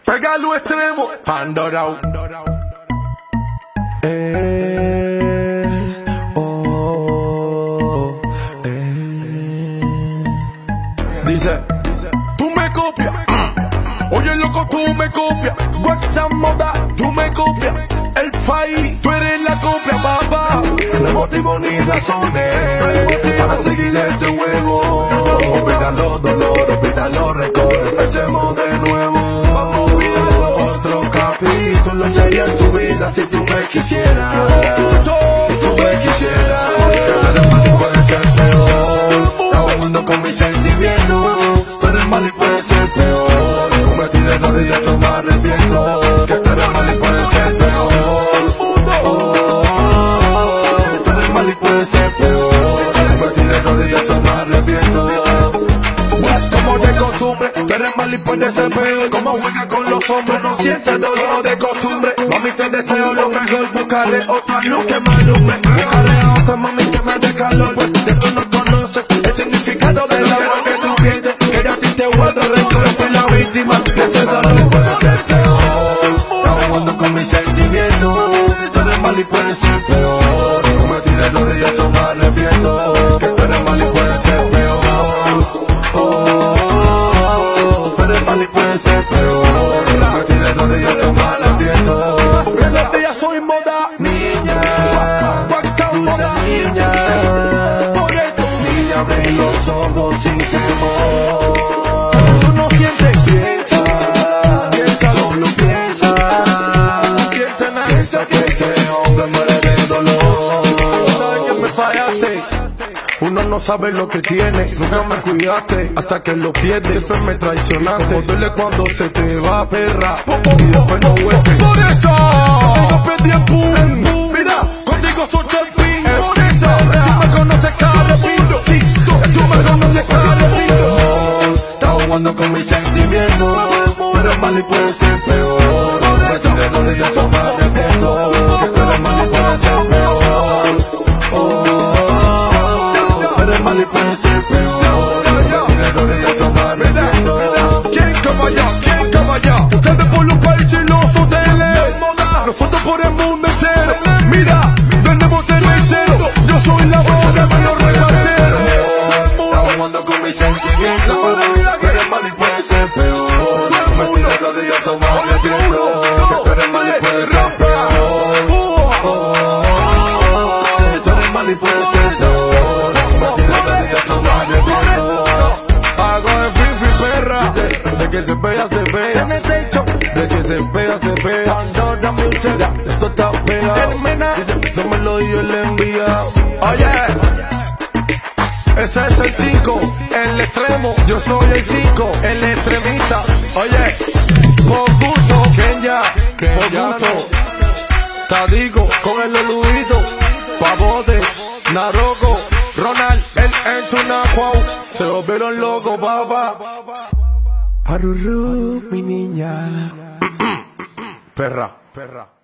Pégalo extremo, Pandorao. Dice, tú me copias. Oye, loco, tú me copias. WhatsApp moda, tú me copias. El FAI, tú eres la copia, papá. No hay motivo ni razones para seguir este juego. Olvida los dolores, olvida los recortes. Empecemos de nuevo. Otro capítulo sería en tu vida si tú me quisieras. Si tú me quisieras. Eres mal y puede ser peor. Estaba jugando con mis sentimientos. Tú eres mal y puede ser peor. Cometí errores y de eso me arrepiento. Que tú eres mal y puede ser peor. Eres mal y puede ser peor. Cometí errores y de eso me arrepiento. Como de costumbre, tú eres mal y puede ser peor. Como juega con los hombres, no sientes dolor de costumbre. Mami, te deseo lo mejor, buscaré otra luz que me alumbre. Buscaré a otra mami que me dé calor. De tú no conoces el significado del amor que tú pienses. Que yo a ti te guardo rencor, fui la víctima. Ese dolor puede ser peor. Estaba jugando con mis sentimientos. Tú eres mal y puede ser peor. Cometí errores y eso me arrepiento. Que tú eres mal y puede ser peor. Puede ser peor. Cometí errores y eso me arrepiento. Porque ya soy moda, niña. Guacta moda, niña. Por eso, niña, abre los ojos sin temor. Tú no sientes, piensa, solo piensa. No sientes nada, piensa que este hombre muere de dolor. Sabes que me fallaste. Uno no sabe lo que tiene, nunca me cuidaste hasta que lo pierdes, después me traicionaste. Como duele cuando se te va, perra, y después no vuelve. Por eso, contigo perdí el boom. Mira, contigo solté el pin. Por eso, tú me conoces cada pino. Sí, tú me conoces cada pino. Estaba jugando con mis sentimientos, pero es mal y puede ser peor. Me de dolor y eso me arrepiento. Que eres mal y puede ser peor. Mal y puede ser peor. Tiene errores y eso me arrepiento. ¿Quién como yo? ¿Quién como yo? Ustedes por los países y los hoteles, nosotros por el mundo entero. Mira, vendemos del entero. Yo soy la voz de los reparteros. Estaba jugando con mis sentimientos. Pero es mal y puede ser peor. Me tiene errores y eso me arrepiento. Pero es mal y puede ser peor. Eres mal y puede ser peor. De que se pega, se pega. De que se pega, se pega. Esto está pegado. Eso me lo dio el enviado. Oye, ese es el 5, el extremo. Yo soy el 5, el extremista. Oye, por gusto, Kenya, por gusto. Tadico con el oludito. Pavote, Naroco, Ronald, el Entunacuau. Se volvieron locos, papá. Arurú, mi niña. Perra, perra.